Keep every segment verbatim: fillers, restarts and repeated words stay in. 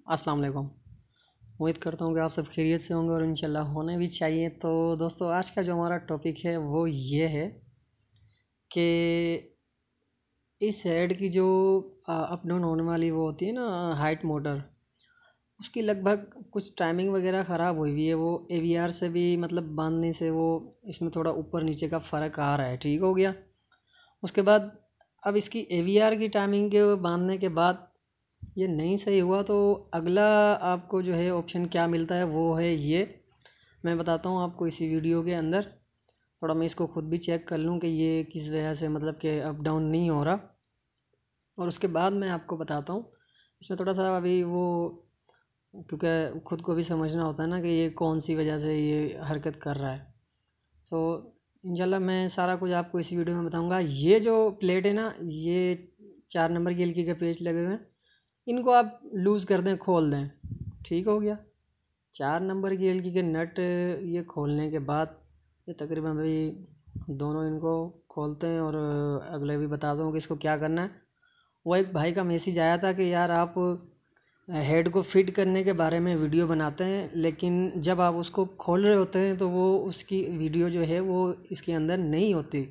अस्सलाम वालेकुम। उम्मीद करता हूँ कि आप सब खैरियत से होंगे और इंशाल्लाह होने भी चाहिए। तो दोस्तों, आज का जो हमारा टॉपिक है वो ये है कि इस हेड की जो अप डाउन होने वाली वो होती है ना, हाइट मोटर, उसकी लगभग कुछ टाइमिंग वगैरह ख़राब हुई हुई है। वो ए वी आर से भी मतलब बांधने से वो इसमें थोड़ा ऊपर नीचे का फ़र्क आ रहा है। ठीक हो गया। उसके बाद अब इसकी ए वी आर की टाइमिंग के बांधने के बाद ये नहीं सही हुआ तो अगला आपको जो है ऑप्शन क्या मिलता है वो है ये। मैं बताता हूँ आपको इसी वीडियो के अंदर। थोड़ा मैं इसको खुद भी चेक कर लूँ कि ये किस वजह से मतलब कि अप डाउन नहीं हो रहा, और उसके बाद मैं आपको बताता हूँ। इसमें थोड़ा सा अभी वो, क्योंकि खुद को भी समझना होता है ना कि ये कौन सी वजह से ये हरकत कर रहा है। तो इंशाल्लाह मैं सारा कुछ आपको इसी वीडियो में बताऊँगा। ये जो प्लेट है ना, ये चार नंबर की एलकी के पेच लगे हुए हैं, इनको आप लूज़ कर दें, खोल दें। ठीक हो गया। चार नंबर की एलकी के नट ये खोलने के बाद ये तकरीबन भाई दोनों इनको खोलते हैं, और अगले भी बता दूँ कि इसको क्या करना है। वो एक भाई का मैसेज आया था कि यार आप हेड को फिट करने के बारे में वीडियो बनाते हैं, लेकिन जब आप उसको खोल रहे होते हैं तो वो उसकी वीडियो जो है वो इसके अंदर नहीं होती।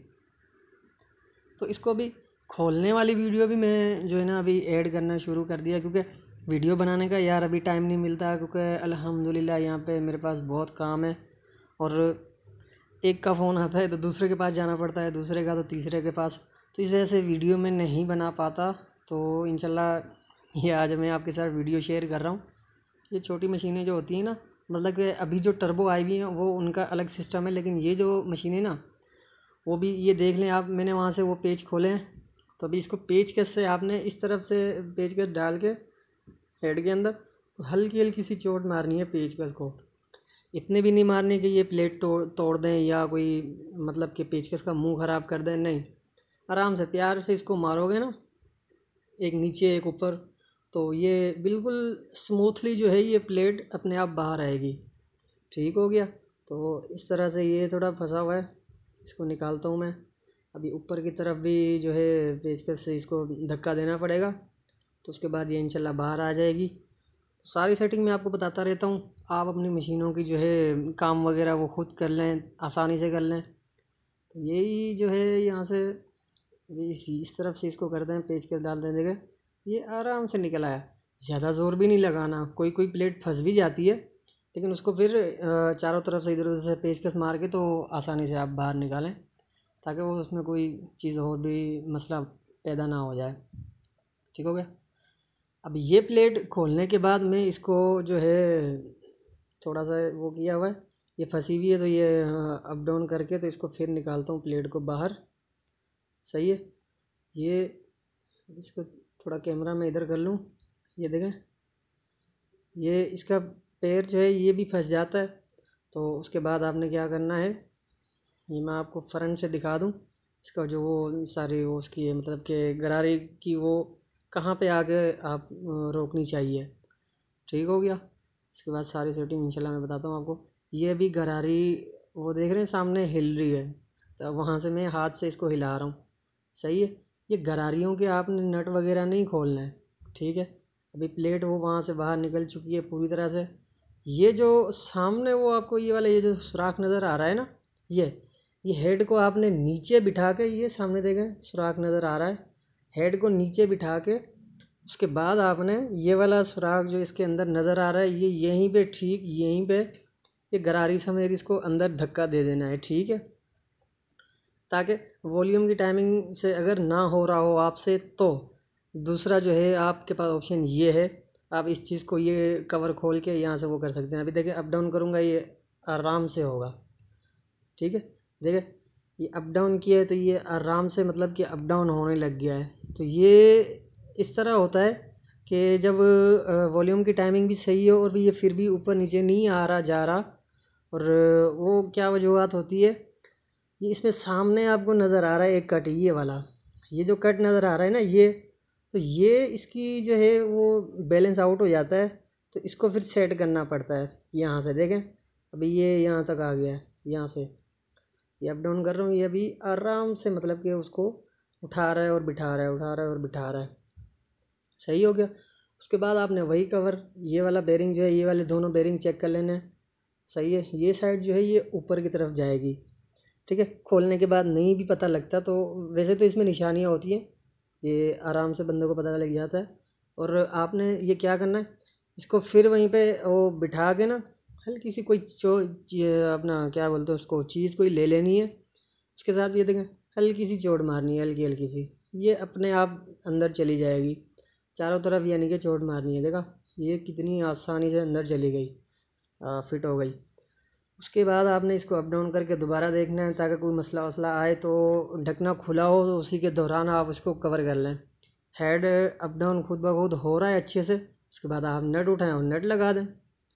तो इसको भी खोलने वाली वीडियो भी मैं जो है ना अभी ऐड करना शुरू कर दिया, क्योंकि वीडियो बनाने का यार अभी टाइम नहीं मिलता, क्योंकि अल्हम्दुलिल्लाह यहाँ पे मेरे पास बहुत काम है, और एक का फ़ोन आता है तो दूसरे के पास जाना पड़ता है, दूसरे का तो तीसरे के पास। तो इस वजह से वीडियो में नहीं बना पाता। तो इंशाल्लाह ये आज मैं आपके साथ वीडियो शेयर कर रहा हूँ। ये छोटी मशीनें जो होती हैं ना, मतलब कि अभी जो टर्बो आई हुई हैं वो उनका अलग सिस्टम है, लेकिन ये जो मशीनें ना वो भी, ये देख लें आप, मैंने वहाँ से वो पेज खोले हैं। तो अभी इसको पेचकस से आपने इस तरफ से पेचकस डाल के हेड के अंदर हल्की हल्की सी चोट मारनी है पेचकस को। इतने भी नहीं मारने कि ये प्लेट तोड़ तोड़ दें या कोई मतलब कि पेचकस का मुंह ख़राब कर दें, नहीं। आराम से प्यार से इसको मारोगे ना, एक नीचे एक ऊपर, तो ये बिल्कुल स्मूथली जो है ये प्लेट अपने आप बाहर आएगी। ठीक हो गया। तो इस तरह से ये थोड़ा फंसा हुआ है, इसको निकालता हूँ मैं। अभी ऊपर की तरफ भी जो है पेचकस से इसको धक्का देना पड़ेगा, तो उसके बाद ये इंशाल्लाह बाहर आ जाएगी। तो सारी सेटिंग मैं आपको बताता रहता हूँ। आप अपनी मशीनों की जो है काम वगैरह वो खुद कर लें, आसानी से कर लें। तो यही जो है यहाँ से इस इस तरफ से इसको कर दें, पेचकस डाल दें, देखें ये आराम से निकल आया। ज़्यादा ज़ोर भी नहीं लगाना। कोई कोई प्लेट फंस भी जाती है, लेकिन उसको फिर चारों तरफ से इधर उधर से पेचकस मार के तो आसानी से आप बाहर निकालें, ताकि वो उसमें कोई चीज़ और भी मसला पैदा ना हो जाए। ठीक हो गया। अब ये प्लेट खोलने के बाद में इसको जो है थोड़ा सा वो किया हुआ है, ये फंसी हुई है, तो ये अप डाउन करके तो इसको फिर निकालता हूँ प्लेट को बाहर। सही है। ये इसको थोड़ा कैमरा में इधर कर लूँ, ये देखें, ये इसका पैर जो है ये भी फंस जाता है। तो उसके बाद आपने क्या करना है, ये मैं आपको फ्रंट से दिखा दूँ। इसका जो वो सारी वो उसकी है, मतलब कि गरारे की वो कहाँ पे आगे आप रोकनी चाहिए। ठीक हो गया। इसके बाद सारी सेटिंग इंशाल्लाह मैं बताता हूँ आपको। ये अभी गरारी वो देख रहे हैं सामने हिल रही है, तो वहाँ से मैं हाथ से इसको हिला रहा हूँ। सही है। ये गरारियों के आपने नट वगैरह नहीं खोलना है। ठीक है। अभी प्लेट वो वहाँ से बाहर निकल चुकी है पूरी तरह से। ये जो सामने वो आपको ये वाला ये जो सुराख नज़र आ रहा है ना, ये ये हेड को आपने नीचे बिठा के, ये सामने देखें सुराख नज़र आ रहा है, हेड को नीचे बिठा के उसके बाद आपने ये वाला सुराख जो इसके अंदर नज़र आ रहा है, ये यहीं पे, ठीक यहीं पे ये गरारी समेत इसको अंदर धक्का दे देना है। ठीक है। ताकि वॉल्यूम की टाइमिंग से अगर ना हो रहा हो आपसे, तो दूसरा जो है आपके पास ऑप्शन ये है, आप इस चीज़ को ये कवर खोल के यहाँ से वो कर सकते हैं। अभी देखिए अप डाउन करूँगा, ये आराम से होगा। ठीक है। देखिए ये अप डाउन किया है तो ये आराम से मतलब कि अप डाउन होने लग गया है। तो ये इस तरह होता है कि जब वॉल्यूम की टाइमिंग भी सही हो और भी ये फिर भी ऊपर नीचे नहीं आ रहा जा रहा, और वो क्या वजूहत होती है, ये इसमें सामने आपको नज़र आ रहा है एक कट, ये वाला, ये जो कट नज़र आ रहा है ना, ये तो ये इसकी जो है वो बैलेंस आउट हो जाता है। तो इसको फिर सेट करना पड़ता है। यहाँ से देखें अभी ये यहाँ तक आ गया है, यहाँ से ये अप डाउन कर रहा हूँ, ये अभी आराम से मतलब कि उसको उठा रहा है और बिठा रहा है, उठा रहा है और बिठा रहा है। सही हो गया। उसके बाद आपने वही कवर, ये वाला बेरिंग जो है, ये वाले दोनों बेरिंग चेक कर लेने, सही है। ये साइड जो है ये ऊपर की तरफ जाएगी, ठीक है। खोलने के बाद नहीं भी पता लगता तो वैसे तो इसमें निशानियाँ होती हैं, ये आराम से बंदे को पता लग जाता है। और आपने ये क्या करना है, इसको फिर वहीं पे वो बिठा के ना हल्की सी कोई चो अपना क्या बोलते हैं उसको, चीज़ कोई ले लेनी है, उसके साथ ये देखें हल्की सी चोट मारनी है, हल्की हल्की सी, ये अपने आप अंदर चली जाएगी चारों तरफ, यानी कि चोट मारनी है। देखा ये कितनी आसानी से अंदर चली गई, आ, फिट हो गई। उसके बाद आपने इसको अप डाउन करके दोबारा देखना है, ताकि कोई मसला वसला आए तो ढकना खुला हो तो उसी के दौरान आप इसको कवर कर लें। हेड अप डाउन खुद ब खुद हो रहा है अच्छे से, उसके बाद आप नट उठाएं और नट लगा दें।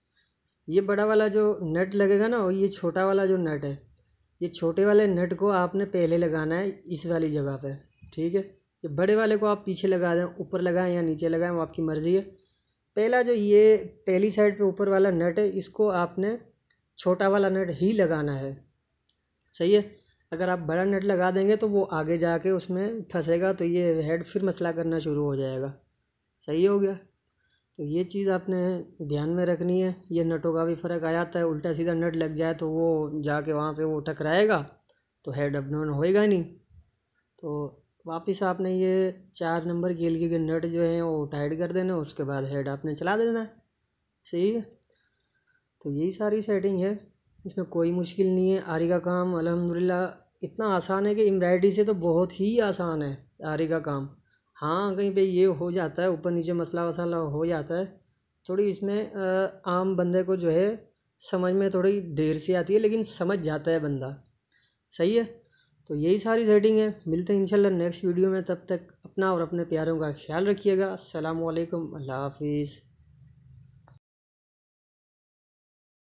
ये बड़ा वाला जो नट लगेगा ना, और ये छोटा वाला जो नट है, ये छोटे वाले नट को आपने पहले लगाना है इस वाली जगह पे, ठीक है। ये बड़े वाले को आप पीछे लगा दें, ऊपर लगाएं या नीचे लगाएं, वो आपकी मर्ज़ी है। पहला जो ये पहली साइड पे ऊपर वाला नट है, इसको आपने छोटा वाला नट ही लगाना है, सही है। अगर आप बड़ा नट लगा देंगे तो वो आगे जाके उसमें फंसेगा, तो ये हेड फिर मसला करना शुरू हो जाएगा, सही हो गया। तो ये चीज़ आपने ध्यान में रखनी है। ये नटों का भी फ़र्क आ जाता है, उल्टा सीधा नट लग जाए तो वो जाके वहाँ पे वो टकराएगा तो हेड अप डाउन होएगा नहीं। तो वापस आपने ये चार नंबर की एलगी के नट जो हैं वो टाइट कर देना, उसके बाद हेड आपने चला देना है, सही है। तो यही सारी सेटिंग है, इसमें कोई मुश्किल नहीं है। आरी का काम अल्हम्दुलिल्लाह इतना आसान है कि एम्ब्रॉयडरी से तो बहुत ही आसान है आरी का काम। हाँ कहीं पे ये हो जाता है, ऊपर नीचे मसला वसला हो जाता है थोड़ी, इसमें आम बंदे को जो है समझ में थोड़ी देर से आती है, लेकिन समझ जाता है बंदा, सही है। तो यही सारी सेटिंग है। मिलते हैं इंशाल्लाह नेक्स्ट वीडियो में, तब तक अपना और अपने प्यारों का ख्याल रखिएगा। अस्सलामु अलैकुम, अल्लाह हाफिज़।